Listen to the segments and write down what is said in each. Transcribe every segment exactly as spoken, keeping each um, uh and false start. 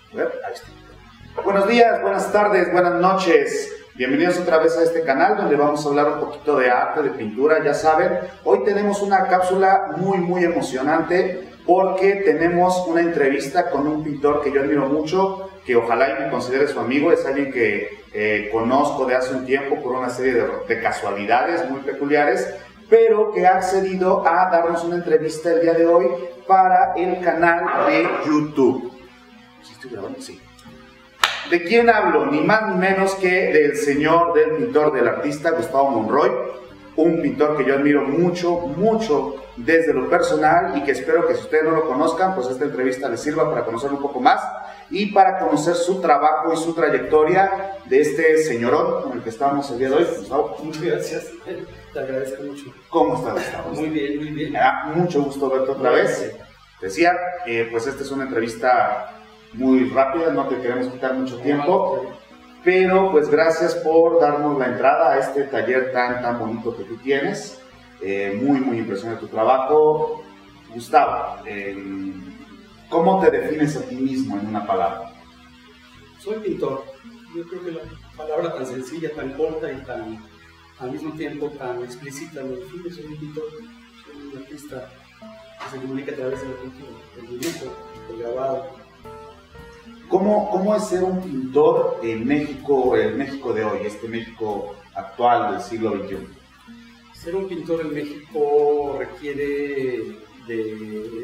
A ver, ahí está. Buenos días, buenas tardes, buenas noches. Bienvenidos otra vez a este canal donde vamos a hablar un poquito de arte, de pintura. Ya saben, hoy tenemos una cápsula muy, muy emocionante porque tenemos una entrevista con un pintor que yo admiro mucho, que ojalá y me considere su amigo. Es alguien que eh, conozco de hace un tiempo por una serie de, de casualidades muy peculiares, pero que ha accedido a darnos una entrevista el día de hoy para el canal de YouTube. ¿Sí estoy grabando? Sí. ¿De quién hablo? Ni más ni menos que del señor, del pintor, del artista Gustavo Monroy, un pintor que yo admiro mucho, mucho desde lo personal y que espero que si ustedes no lo conozcan, pues esta entrevista les sirva para conocerlo un poco más y para conocer su trabajo y su trayectoria de este señorón con el que estamos el día de hoy. Gustavo. Muchas gracias, te agradezco mucho. ¿Cómo estás, Gustavo? Muy bien, muy bien. Me da mucho gusto verte otra vez. Decía, eh, pues esta es una entrevista muy rápida, no te queremos quitar mucho tiempo, pero pues gracias por darnos la entrada a este taller tan tan bonito que tú tienes. Eh, muy muy impresionante tu trabajo. Gustavo, eh, ¿cómo te defines a ti mismo en una palabra? Soy pintor. Yo creo que la palabra tan sencilla, tan corta y tan al mismo tiempo tan explícita me define. Soy un pintor, soy un artista que se comunica a través de la pintura, el dibujo, el grabado. ¿Cómo, ¿Cómo es ser un pintor en México, el México de hoy, este México actual del siglo veintiuno? Ser un pintor en México requiere de...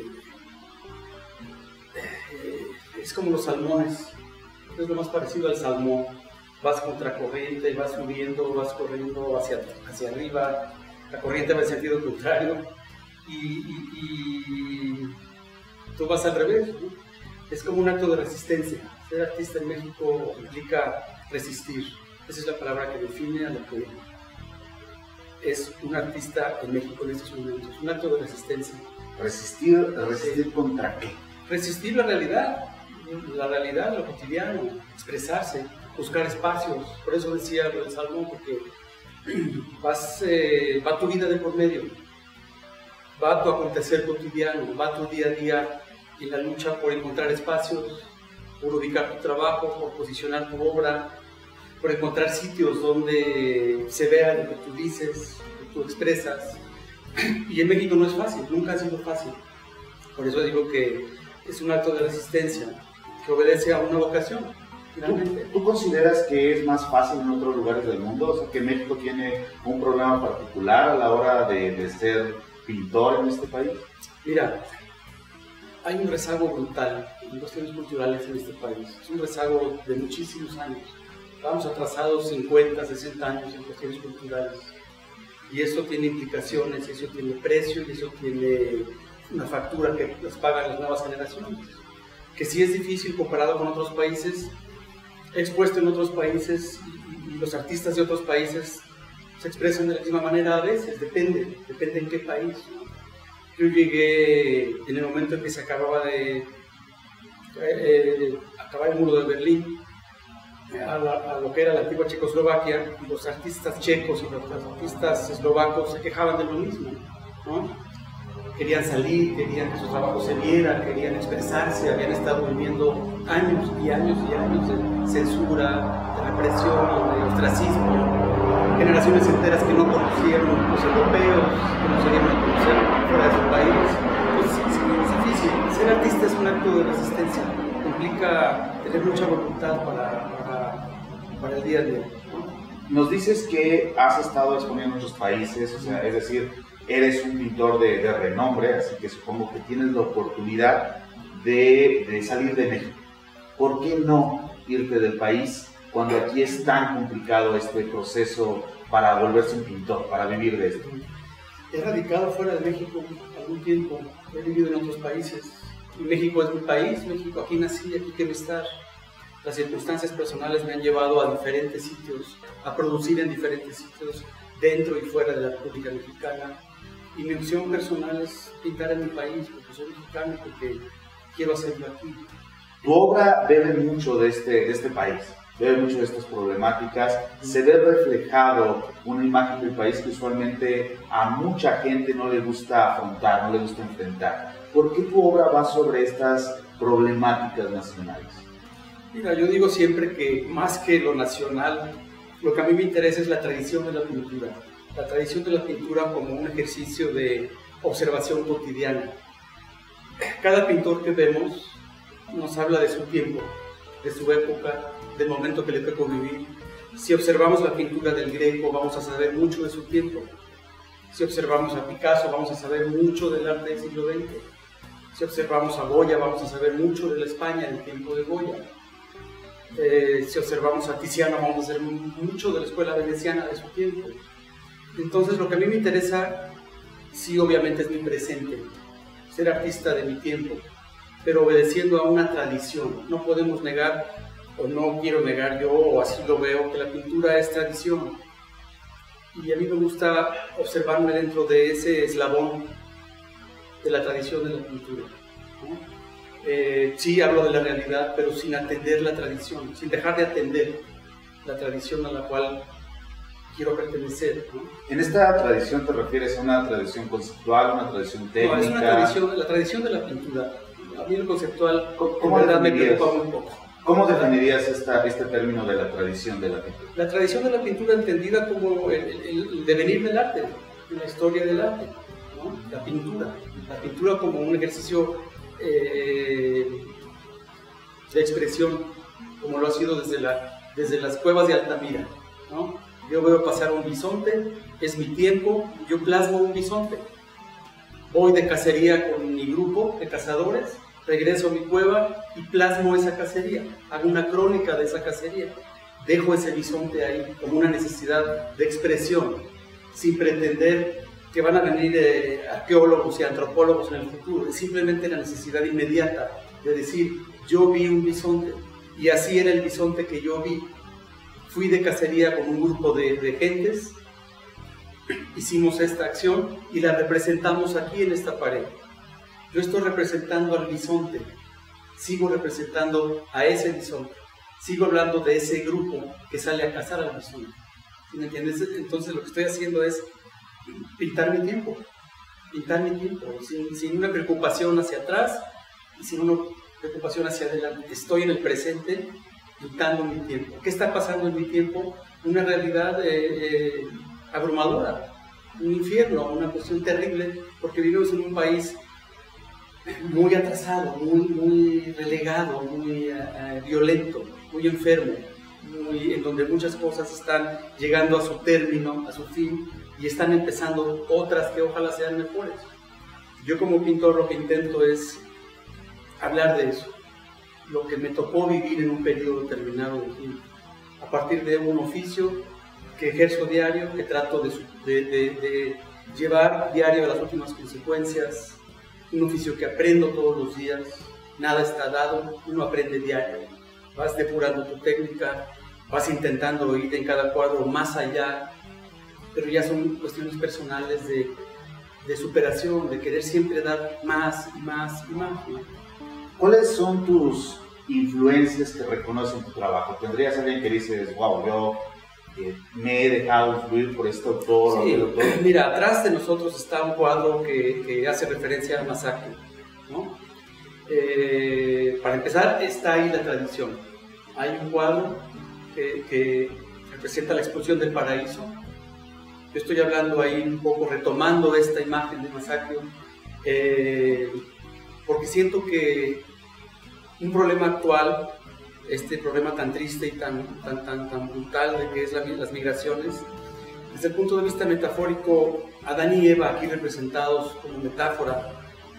es como los salmones, es lo más parecido al salmón. Vas contracorriente, vas subiendo, vas corriendo hacia, hacia arriba, la corriente va en sentido contrario y, y, y tú vas al revés, ¿no? Es como un acto de resistencia. Ser artista en México implica resistir. Esa es la palabra que define a lo que es un artista en México en estos momentos. Un acto de resistencia. ¿Resistir, resistir sí. ¿Contra qué? Resistir la realidad, la realidad, lo cotidiano, expresarse, buscar espacios. Por eso decía lo del salmón, porque vas, eh, va tu vida de por medio, va tu acontecer cotidiano, va tu día a día en la lucha por encontrar espacios, por ubicar tu trabajo, por posicionar tu obra, por encontrar sitios donde se vea lo que tú dices, lo que tú expresas. Y en México no es fácil, nunca ha sido fácil. Por eso digo que es un acto de resistencia que obedece a una vocación. ¿Tú, ¿Tú consideras que es más fácil en otros lugares del mundo? O sea, que México tiene un problema particular a la hora de, de ser pintor en este país. Mira, hay un rezago brutal en cuestiones culturales en este país. Es un rezago de muchísimos años. Estamos atrasados cincuenta, sesenta años en cuestiones culturales. Y eso tiene implicaciones, eso tiene precio y eso tiene una factura que las pagan las nuevas generaciones. Que sí es difícil comparado con otros países, he expuesto en otros países y, y los artistas de otros países se expresan de la misma manera a veces, depende, depende en qué país. Yo llegué en el momento en que se acababa de eh, acabar el muro de Berlín, a, la, a lo que era la antigua Checoslovaquia, y los artistas checos y los artistas eslovacos se quejaban de lo mismo, ¿no? Querían salir, querían que su trabajo se viera, querían expresarse, habían estado viviendo años y años y años de censura, de represión, de ostracismo, generaciones enteras que no conocieron los europeos, que no se dieron a conocer fuera de su país. Entonces es difícil. Ser artista es un acto de resistencia, implica tener mucha voluntad para, para, para el día a día. Nos dices que has estado exponiendo en otros países, o sea, es decir, eres un pintor de, de renombre, así que supongo que tienes la oportunidad de, de salir de México. ¿Por qué no irte del país cuando aquí es tan complicado este proceso para volverse un pintor, para vivir de esto? He radicado fuera de México algún tiempo, he vivido en otros países. México es mi país, México, aquí nací, aquí quiero estar. Las circunstancias personales me han llevado a diferentes sitios, a producir en diferentes sitios, dentro y fuera de la República Mexicana. Y mi opción personal es pintar en mi país, porque soy mexicano, porque quiero hacerlo aquí. Tu obra bebe mucho de este, de este país, bebe mucho de estas problemáticas. Se ve reflejado una imagen del país que usualmente a mucha gente no le gusta afrontar, no le gusta enfrentar. ¿Por qué tu obra va sobre estas problemáticas nacionales? Mira, yo digo siempre que más que lo nacional, lo que a mí me interesa es la tradición de la pintura. La tradición de la pintura como un ejercicio de observación cotidiana. Cada pintor que vemos nos habla de su tiempo, de su época, del momento que le tocó vivir. Si observamos la pintura del Greco, vamos a saber mucho de su tiempo. Si observamos a Picasso, vamos a saber mucho del arte del siglo veinte. Si observamos a Goya, vamos a saber mucho de la España del tiempo de Goya. Eh, si observamos a Tiziano, vamos a saber mucho de la escuela veneciana de su tiempo. Entonces, lo que a mí me interesa, sí, obviamente es mi presente, ser artista de mi tiempo, pero obedeciendo a una tradición. No podemos negar, o no quiero negar yo, o así lo veo, que la pintura es tradición. Y a mí me gusta observarme dentro de ese eslabón de la tradición de la pintura, ¿no? Eh, sí hablo de la realidad, pero sin atender la tradición, sin dejar de atender la tradición a la cual quiero pertenecer, ¿no? ¿En esta tradición te refieres a una tradición conceptual, una tradición técnica? No, es una tradición, la tradición de la pintura. A mí el conceptual, ¿Cómo en verdad, me preocupa muy poco. ¿Cómo definirías esta, este término de la tradición de la pintura? La tradición de la pintura entendida como el, el, el devenir del arte, la historia del arte, ¿no? La pintura. La pintura como un ejercicio eh, de expresión, como lo ha sido desde, la, desde las cuevas de Altamira, ¿no? Yo veo pasar un bisonte, es mi tiempo, yo plasmo un bisonte. Voy de cacería con mi grupo de cazadores, regreso a mi cueva y plasmo esa cacería, hago una crónica de esa cacería, dejo ese bisonte ahí como una necesidad de expresión, sin pretender que van a venir eh, arqueólogos y antropólogos en el futuro, es simplemente la necesidad inmediata de decir, yo vi un bisonte y así era el bisonte que yo vi. Fui de cacería con un grupo de, de gentes, hicimos esta acción y la representamos aquí en esta pared. Yo estoy representando al bisonte, sigo representando a ese bisonte, sigo hablando de ese grupo que sale a cazar al bisonte. ¿Me entiendes? Entonces lo que estoy haciendo es pintar mi tiempo, pintar mi tiempo, sin, sin una preocupación hacia atrás y sin una preocupación hacia adelante. Estoy en el presente, pintando mi tiempo. ¿Qué está pasando en mi tiempo? Una realidad eh, eh, abrumadora, un infierno, una cuestión terrible, porque vivimos en un país muy atrasado, muy, muy relegado, muy uh, violento, muy enfermo, muy, en donde muchas cosas están llegando a su término, a su fin, y están empezando otras que ojalá sean mejores. Yo como pintor lo que intento es hablar de eso, lo que me tocó vivir en un periodo determinado de tiempo, a partir de un oficio que ejerzo diario, que trato de, de, de, de llevar diario a las últimas consecuencias, un oficio que aprendo todos los días, nada está dado, uno aprende diario, vas depurando tu técnica, vas intentando ir en cada cuadro más allá, pero ya son cuestiones personales de, de superación, de querer siempre dar más y más y más, ¿no? ¿Cuáles son tus influencias que reconocen tu trabajo? ¿Tendrías alguien que dices, wow, yo eh, me he dejado influir por este autor? Sí, o autor? Mira, atrás de nosotros está un cuadro que, que hace referencia al masacre, ¿no? Eh, para empezar, está ahí la tradición. Hay un cuadro que, que representa la expulsión del paraíso. Yo estoy hablando ahí un poco, retomando esta imagen de masacre, eh, porque siento que un problema actual, este problema tan triste y tan, tan, tan, tan brutal de que es la, las migraciones, desde el punto de vista metafórico, Adán y Eva, aquí representados como metáfora,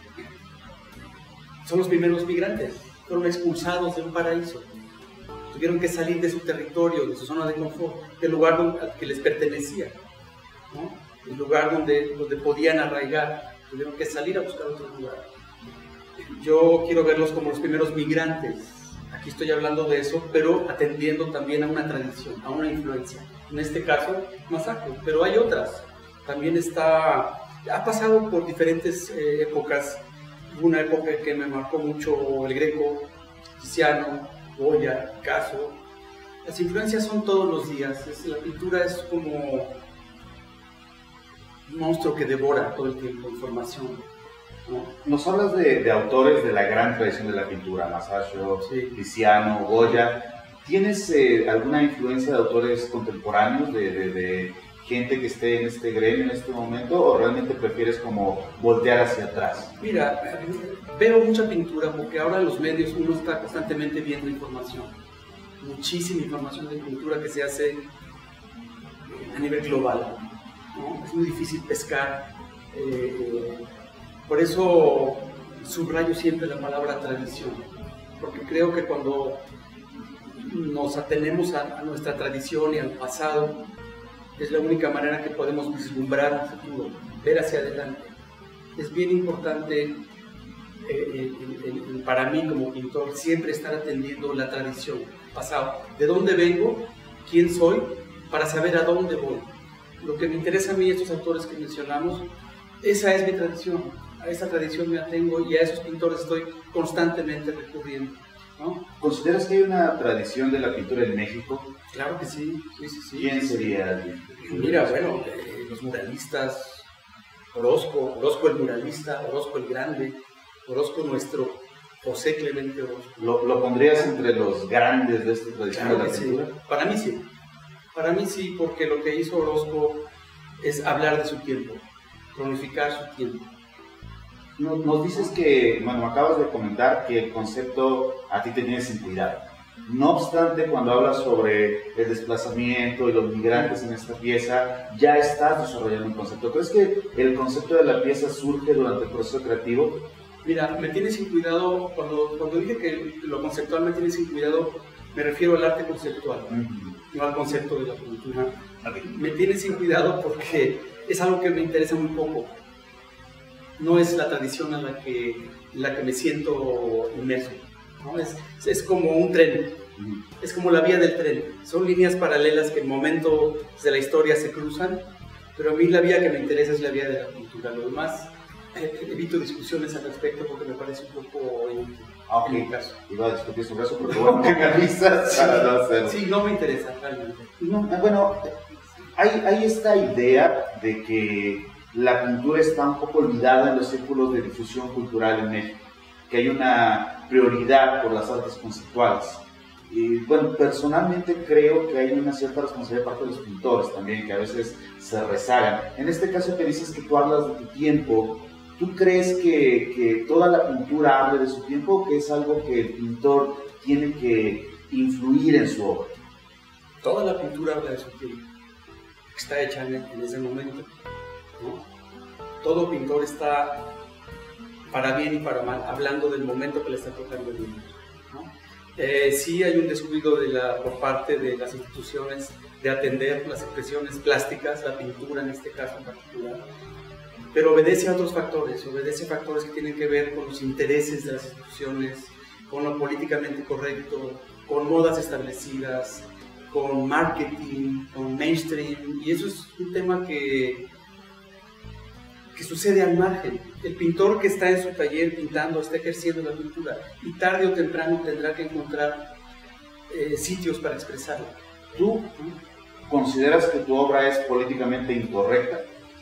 son los primeros migrantes, fueron expulsados de un paraíso, tuvieron que salir de su territorio, de su zona de confort, del lugar donde, al que les pertenecía, ¿no? El lugar donde, donde podían arraigar, tuvieron que salir a buscar otro lugar. Yo quiero verlos como los primeros migrantes. Aquí estoy hablando de eso, pero atendiendo también a una tradición, a una influencia. En este caso, masacre, pero hay otras. También está, ha pasado por diferentes eh, épocas. Una época que me marcó mucho el Greco, Tiziano, Goya, Picasso. Las influencias son todos los días. Es, la pintura es como un monstruo que devora todo el tiempo información. ¿no? Nos hablas de, de autores de la gran tradición de la pintura, Masaccio, sí. Tiziano, Goya. ¿Tienes eh, alguna influencia de autores contemporáneos, de, de, de gente que esté en este gremio en este momento, o realmente prefieres como voltear hacia atrás? Mira, veo mucha pintura porque ahora en los medios uno está constantemente viendo información, muchísima información de pintura que se hace a nivel global, ¿no? Es muy difícil pescar, eh, por eso subrayo siempre la palabra tradición, porque creo que cuando nos atenemos a, a nuestra tradición y al pasado, es la única manera que podemos vislumbrar el futuro, ver hacia adelante. Es bien importante eh, el, el, el, para mí como pintor siempre estar atendiendo la tradición, el pasado, de dónde vengo, quién soy, para saber a dónde voy. Lo que me interesa a mí, estos autores que mencionamos, esa es mi tradición, a esa tradición me atengo y a esos pintores estoy constantemente recurriendo, ¿no? ¿Consideras que hay una tradición de la pintura en México? Claro que sí, sí, sí, sí. ¿Quién sería? Mira, bueno, eh, los muralistas, Orozco, Orozco el muralista, Orozco el grande, Orozco nuestro, José Clemente Orozco. ¿Lo, lo pondrías entre los grandes de esta tradición Claro de la que pintura? Sí. Para mí sí, para mí sí, porque lo que hizo Orozco es hablar de su tiempo, cronificar su tiempo. Nos, nos dices que, bueno, acabas de comentar que el concepto a ti te tiene sin cuidado. No obstante, cuando hablas sobre el desplazamiento y los migrantes en esta pieza, ya estás desarrollando un concepto. ¿Crees que el concepto de la pieza surge durante el proceso creativo? Mira, me tiene sin cuidado, cuando, cuando dije que lo conceptual me tiene sin cuidado, me refiero al arte conceptual, uh-huh. no al concepto de la pintura. Okay. Me tiene sin cuidado porque es algo que me interesa muy poco. No es la tradición en la que, en la que me siento inmerso, ¿no? Es, es como un tren, uh-huh. es como la vía del tren. Son líneas paralelas que en momentos de la historia se cruzan, pero a mí la vía que me interesa es la vía de la pintura. Lo demás, eh, evito discusiones al respecto porque me parece un poco inútil. Ah, ok, en mi caso. Iba a discutir sobre eso, pero bueno, que me avisas sí, para no hacerlo. Sí, no me interesa realmente. No, bueno, hay, hay esta idea de que la pintura está un poco olvidada en los círculos de difusión cultural en México, que hay una prioridad por las artes conceptuales. Y bueno, personalmente creo que hay una cierta responsabilidad de parte de los pintores también, que a veces se rezagan. En este caso que dices que tú hablas de tu tiempo, ¿tú crees que, que toda la pintura hable de su tiempo o que es algo que el pintor tiene que influir en su obra? Toda la pintura habla de su tiempo, está hecha en, en ese momento, ¿no? Todo pintor está, para bien y para mal, hablando del momento que le está tocando el mundo, ¿no? Eh, sí hay un descuido de la, por parte de las instituciones de atender las expresiones plásticas, la pintura en este caso en particular, pero obedece a otros factores, obedece a factores que tienen que ver con los intereses de las instituciones, con lo políticamente correcto, con modas establecidas, con marketing, con mainstream, y eso es un tema que, que sucede al margen. El pintor que está en su taller pintando está ejerciendo la pintura y tarde o temprano tendrá que encontrar eh, sitios para expresarla. ¿Tú consideras que tu obra es políticamente incorrecta?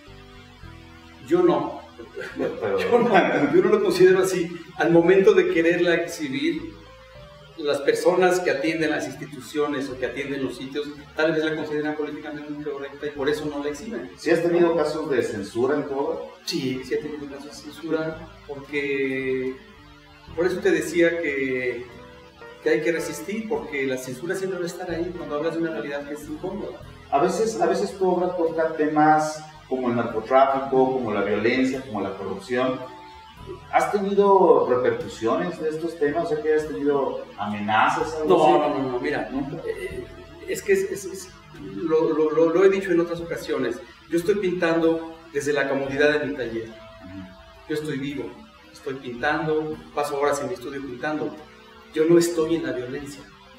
Yo no. Pero... Yo no, yo no lo considero así. Al momento de quererla exhibir, las personas que atienden las instituciones o que atienden los sitios tal vez la consideran políticamente incorrecta y por eso no la exhiben. ¿Sí has tenido casos de censura en tu obra? Sí, sí he tenido casos de censura porque por eso te decía que, que hay que resistir, porque la censura siempre va a estar ahí cuando hablas de una realidad que es incómoda. A veces, a veces tu obra toca temas como el narcotráfico, como la violencia, como la corrupción. ¿Has tenido repercusiones de estos temas? O sea, que has tenido amenazas. Algo no, así? no, no, no, mira, eh, es que es, es, es, lo, lo, lo, lo he dicho en otras ocasiones. Yo estoy pintando desde la comodidad de mi taller. Yo estoy vivo, estoy pintando, paso horas en mi estudio pintando. Yo no estoy en la violencia.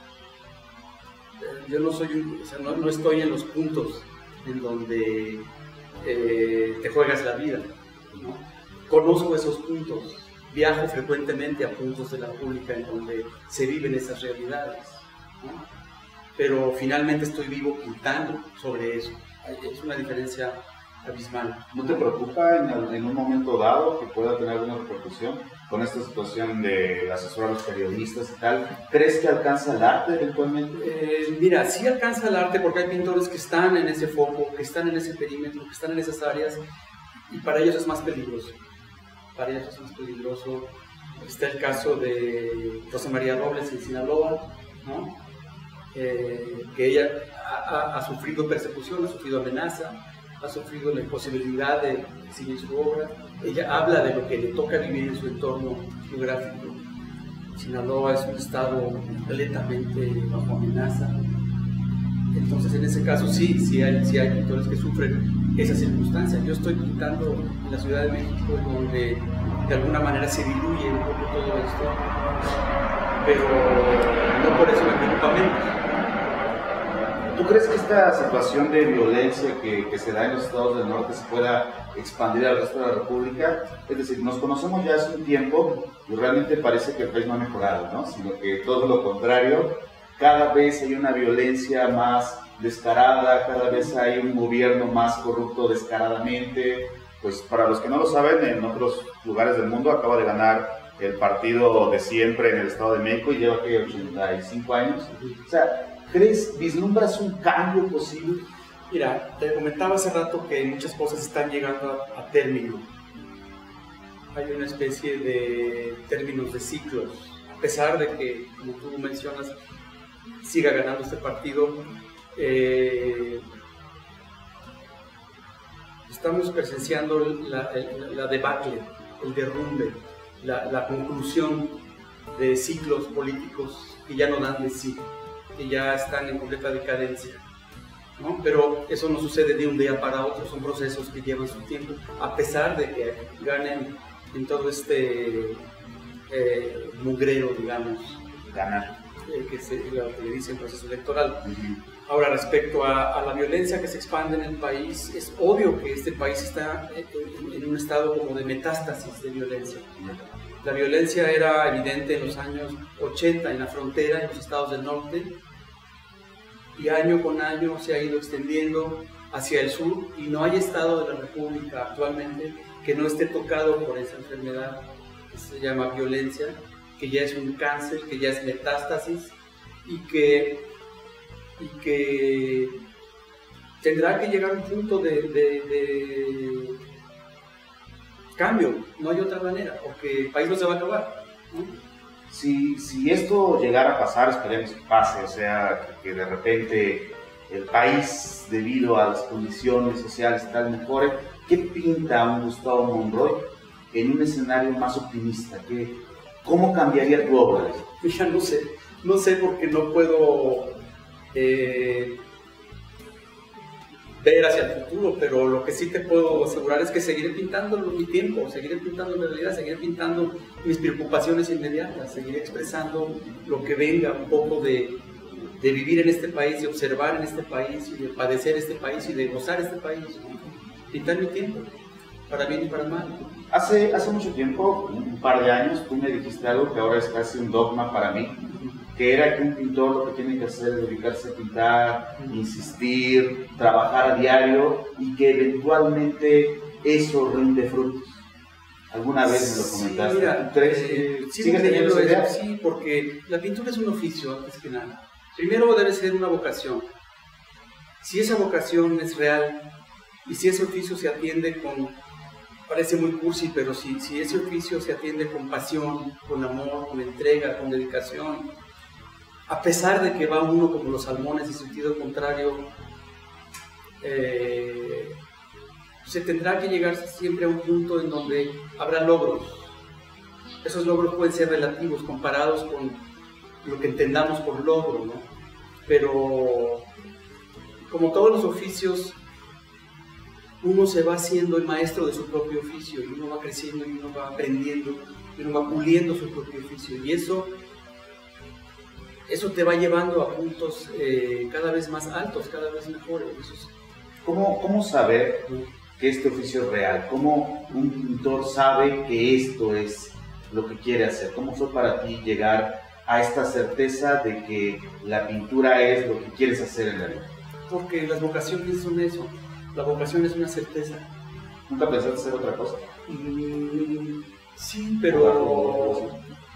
Yo no, soy un, o sea, no, no estoy en los puntos en donde eh, te juegas la vida, ¿no? Conozco esos puntos, viajo frecuentemente a puntos de la República en donde se viven esas realidades, ¿no? Pero finalmente estoy vivo pintando sobre eso. Es una diferencia abismal. ¿No te preocupa en, en un momento dado que pueda tener alguna repercusión con esta situación de asesorar a los periodistas y tal? ¿Crees que alcanza el arte eventualmente? Eh, mira, sí alcanza el arte porque hay pintores que están en ese foco, que están en ese perímetro, que están en esas áreas, y para ellos es más peligroso. Para ellos es más peligroso. Está el caso de Rosa María Robles en Sinaloa, ¿no? Eh, que ella ha, ha, ha sufrido persecución, ha sufrido amenaza, ha sufrido la imposibilidad de exhibir su obra. Ella habla de lo que le toca vivir en su entorno geográfico. Sinaloa es un estado completamente bajo amenaza. Entonces, en ese caso, sí, sí hay, sí hay pintores que sufren esa circunstancia. Yo estoy pintando en la Ciudad de México, donde de alguna manera se diluye un poco todo esto, pero no por eso me preocupa menos. ¿Tú crees que esta situación de violencia que, que se da en los estados del norte se pueda expandir al resto de la República? Es decir, nos conocemos ya hace un tiempo y realmente parece que el país no ha mejorado, ¿no? Sino que todo lo contrario, cada vez hay una violencia más descarada, cada vez hay un gobierno más corrupto descaradamente. Pues para los que no lo saben, en otros lugares del mundo acaba de ganar el partido de siempre en el Estado de México y lleva aquí ochenta y cinco años. O sea, ¿crees, vislumbras un cambio posible? Mira, te comentaba hace rato que muchas cosas están llegando a, a término. Hay una especie de términos de ciclos. A pesar de que, como tú mencionas, siga ganando este partido, eh, estamos presenciando la, la, la debacle, el derrumbe, la, la conclusión de ciclos políticos que ya no dan de sí, que ya están en completa decadencia, ¿no? Pero eso no sucede de un día para otro, son procesos que llevan su tiempo, a pesar de que ganen en todo este eh, mugrero, digamos, ganar, eh, que se lo que le dicen proceso electoral. Uh-huh. Ahora, respecto a, a la violencia que se expande en el país, es obvio que este país está en, en un estado como de metástasis de violencia. La violencia era evidente en los años ochenta en la frontera, en los estados del norte, y año con año se ha ido extendiendo hacia el sur, y no hay estado de la República actualmente que no esté tocado por esa enfermedad que se llama violencia, que ya es un cáncer, que ya es metástasis, y que, y que tendrá que llegar a un punto de, de, de cambio, no hay otra manera, porque el país no se va a acabar, ¿no? Si, si esto llegara a pasar, esperemos que pase, o sea, que, que de repente el país, debido a las condiciones sociales y tal, mejore, ¿qué pinta un Gustavo Monroy en un escenario más optimista? ¿Qué, ¿Cómo cambiaría tu obra? Ya no sé, no sé porque no puedo eh, ver hacia el futuro, pero lo que sí te puedo asegurar es que seguiré pintando mi tiempo, seguiré pintando mi realidad, seguiré pintando mis preocupaciones inmediatas, seguiré expresando lo que venga un poco de, de vivir en este país, de observar en este país, y de padecer este país, y de gozar este país. Pintar mi tiempo, para bien y para mal. Hace, hace mucho tiempo, un par de años, tú me dijiste algo que ahora es casi un dogma para mí, que era que un pintor lo que tiene que hacer es dedicarse a pintar, insistir, trabajar a diario, y que eventualmente eso rinde frutos. ¿Alguna vez me lo comentaste? Sí, mira, ¿Tres, eh, ¿Sigues teniendo esa idea? Sí, porque la pintura es un oficio, antes que nada. Primero debe ser una vocación. Si esa vocación es real, y si ese oficio se atiende con, parece muy cursi, pero si, si ese oficio se atiende con pasión, con amor, con entrega, con dedicación, a pesar de que va uno como los salmones en sentido contrario, eh, se tendrá que llegar siempre a un punto en donde habrá logros. Esos logros pueden ser relativos, comparados con lo que entendamos por logro, ¿no? Pero como todos los oficios, uno se va haciendo el maestro de su propio oficio, y uno va creciendo, y uno va aprendiendo, y uno va puliendo su propio oficio, y eso, eso te va llevando a puntos eh, cada vez más altos, cada vez mejores. ¿Cómo, cómo saber que este oficio es real? ¿Cómo un pintor sabe que esto es lo que quiere hacer? ¿Cómo fue para ti llegar a esta certeza de que la pintura es lo que quieres hacer en la vida? Porque las vocaciones son eso. La vocación es una certeza. ¿Nunca pensaste hacer otra cosa? Mm, sí, pero,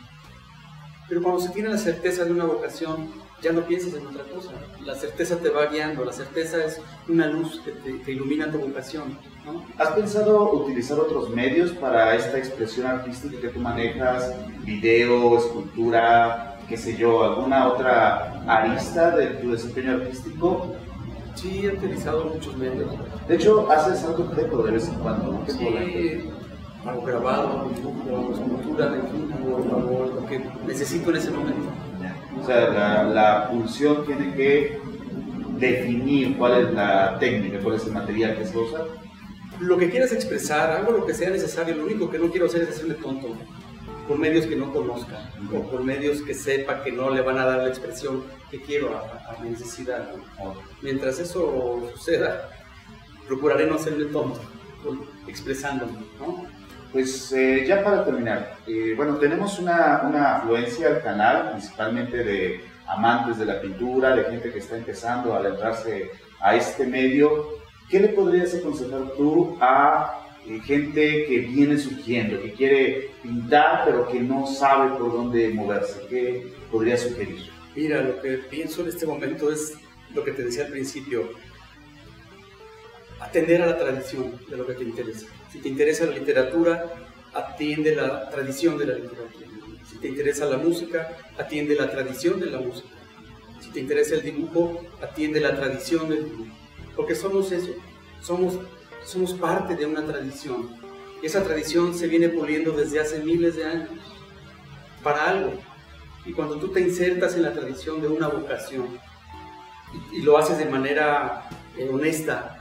pero cuando se tiene la certeza de una vocación, ya no piensas en otra cosa. La certeza te va guiando, la certeza es una luz que, te, que ilumina tu vocación, ¿no? ¿Has pensado utilizar otros medios para esta expresión artística que tú manejas? Video, escultura, qué sé yo, alguna otra arista de tu desempeño artístico. Sí, he utilizado muchos medios. De hecho, haces algo objeto de vez en cuando, ¿no? Sí, hago grabado, dibujo, escultura, en fin, hago, hago lo que necesito en ese momento. O sea, la, la pulsión tiene que definir cuál es la técnica, cuál es el material que se usa. Lo que quieras expresar, hago lo que sea necesario, lo único que no quiero hacer es hacerme tonto, por medios que no conozca, uh-huh. o por medios que sepa que no le van a dar la expresión que quiero a, a mi necesidad. ¿No? Uh-huh. Mientras eso suceda, procuraré no hacerme tonto, expresándome, ¿no? Pues eh, ya para terminar, eh, bueno, tenemos una, una afluencia al canal, principalmente de amantes de la pintura, de gente que está empezando a adentrarse a este medio. ¿Qué le podrías aconsejar tú a eh, gente que viene surgiendo, que quiere pintar pero que no sabe por dónde moverse? ¿Qué podrías sugerir? Mira, lo que pienso en este momento es lo que te decía al principio. Atender a la tradición de lo que te interesa. Si te interesa la literatura, atiende la tradición de la literatura. Si te interesa la música, atiende la tradición de la música. Si te interesa el dibujo, atiende la tradición del dibujo. Porque somos eso, somos, somos parte de una tradición. Y esa tradición se viene puliendo desde hace miles de años, para algo. Y cuando tú te insertas en la tradición de una vocación, y, y lo haces de manera eh, honesta,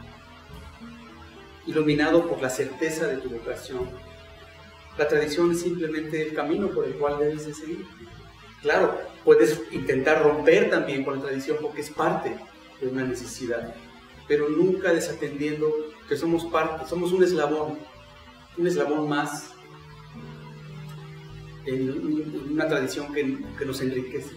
iluminado por la certeza de tu vocación. La tradición es simplemente el camino por el cual debes de seguir. Claro, puedes intentar romper también con la tradición porque es parte de una necesidad, pero nunca desatendiendo que somos parte, somos un eslabón, un eslabón más en una tradición que, que nos enriquece.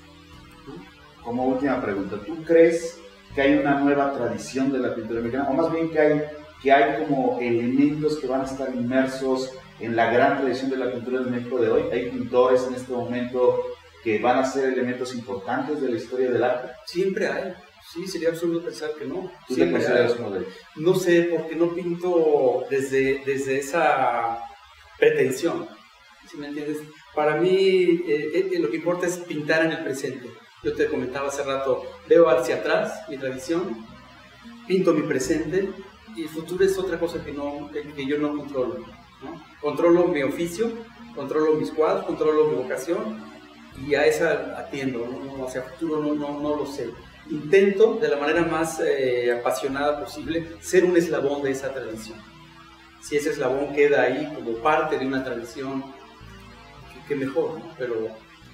¿No? Como última pregunta, ¿tú crees que hay una nueva tradición de la pintura mexicana? O más bien que hay que hay como elementos que van a estar inmersos en la gran tradición de la pintura de México de hoy. Hay pintores en este momento que van a ser elementos importantes de la historia del arte. Siempre hay, sí, sería absurdo pensar que no. ¿Tú te consideras uno de ellos? No sé, porque no pinto desde, desde esa pretensión, ¿sí me entiendes? Para mí eh, eh, lo que importa es pintar en el presente. Yo te comentaba hace rato, veo hacia atrás mi tradición, pinto mi presente, y el futuro es otra cosa que, no, que, que yo no controlo, ¿no? Controlo mi oficio, controlo mis cuadros, controlo mi vocación y a esa atiendo, ¿no? No, hacia el futuro no, no, no lo sé. Intento de la manera más eh, apasionada posible ser un eslabón de esa tradición. Si ese eslabón queda ahí como parte de una tradición, que, que mejor, ¿no? Pero,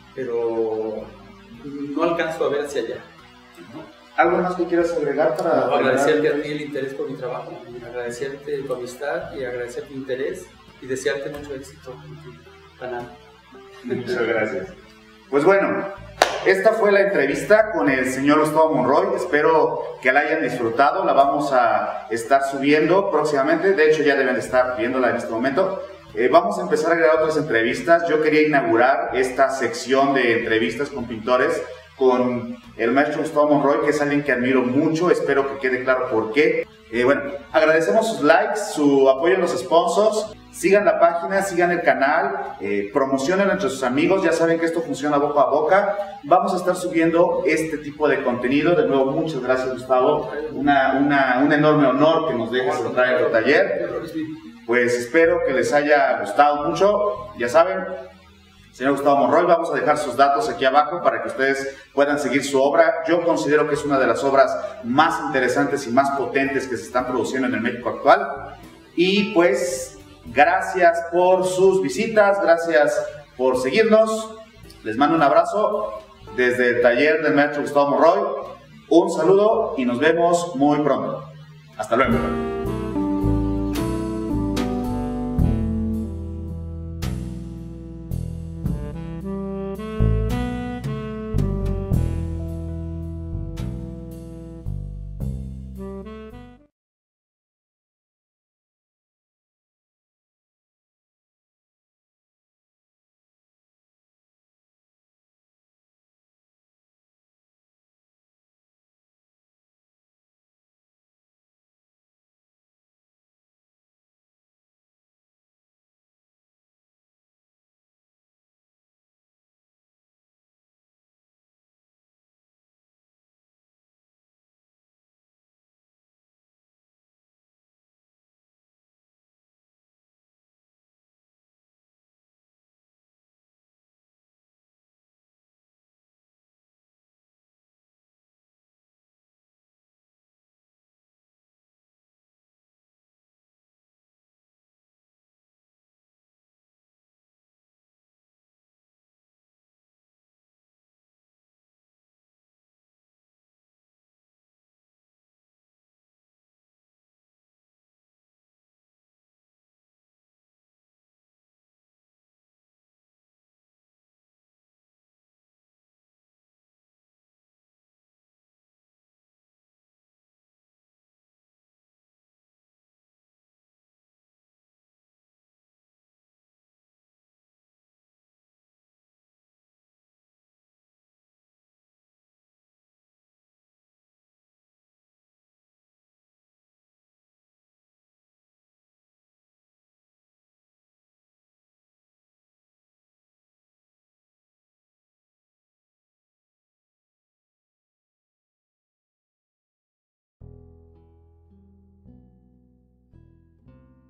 pero no alcanzo a ver hacia allá, ¿no? ¿Algo más que quieras agregar para...? No, agradecerte a ti el interés por mi trabajo, agradecerte tu amistad y agradecer tu interés y desearte mucho éxito en tu canal. Muchas gracias. Pues bueno, esta fue la entrevista con el señor Gustavo Monroy. Espero que la hayan disfrutado. La vamos a estar subiendo próximamente. De hecho, ya deben de estar viéndola en este momento. Eh, vamos a empezar a agregar otras entrevistas. Yo quería inaugurar esta sección de entrevistas con pintores con el maestro Gustavo Monroy, que es alguien que admiro mucho. Espero que quede claro por qué. Eh, bueno, agradecemos sus likes, su apoyo a los sponsors. Sigan la página, sigan el canal, eh, promocionen entre sus amigos. Ya saben que esto funciona boca a boca. Vamos a estar subiendo este tipo de contenido. De nuevo, muchas gracias, Gustavo. Una, una, un enorme honor que nos dejes entrar en tu taller. Pues espero que les haya gustado mucho. Ya saben, señor Gustavo Monroy, vamos a dejar sus datos aquí abajo para que ustedes puedan seguir su obra. Yo considero que es una de las obras más interesantes y más potentes que se están produciendo en el México actual. Y pues, gracias por sus visitas, gracias por seguirnos. Les mando un abrazo desde el taller del maestro Gustavo Monroy. Un saludo y nos vemos muy pronto. Hasta luego.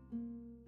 Thank you.